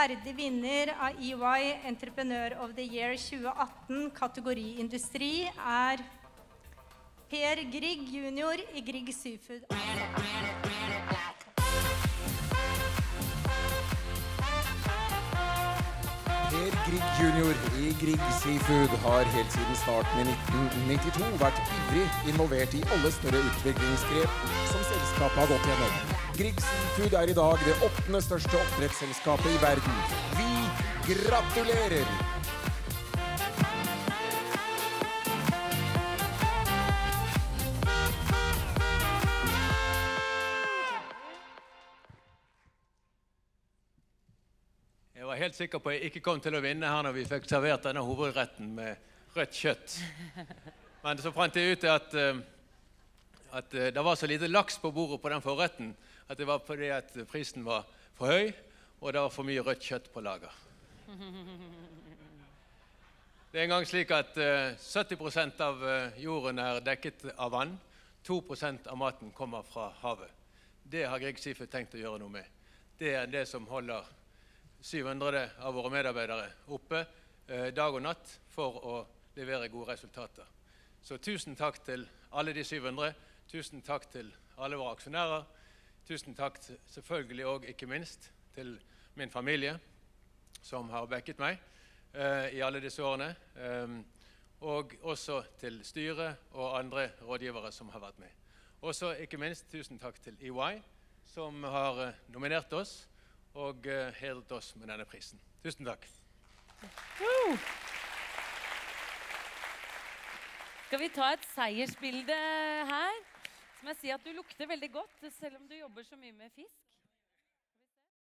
verdig vinner av EY Entrepreneur of the Year 2018 kategori industri Per Grieg Junior I Grieg Seafood. Per Grieg Junior I Grieg Seafood har helt siden starten I 1992 vært ivrig involvert I alle større utviklingsgrep som selskapet har gått gjennom. Grieg Seafood I dag det 8. største oppdrettsselskapet I verden. Vi gratulerer! Jeg var helt sikker på at jeg ikke kom til å vinne her når vi fikk servert denne hovedretten med rødt kjøtt. Men så fant jeg ut at det var så lite laks på bordet på den forretten, at det var fordi at prisen var for høy, og det var for mye rødt kjøtt på lager. Det en gang slik at 70% av jorden dekket av vann, 2% av maten kommer fra havet. Det har Grieg Seafood tenkt å gjøre noe med. Det det som holder 700 av våre medarbeidere oppe dag og natt for å levere gode resultater. Så tusen takk til alle de 700, tusen takk til alle våre aksjonærer, tusen takk selvfølgelig og ikke minst til min familie som har backet meg I alle disse årene, og også til styret og andre rådgivere som har vært med. Også ikke minst tusen takk til EY som har nominert oss og hedret oss med denne prisen. Tusen takk. Skal vi ta et seiersbilde her? Så må jeg si at du lukter veldig godt, selv om du jobber så mye med fisk.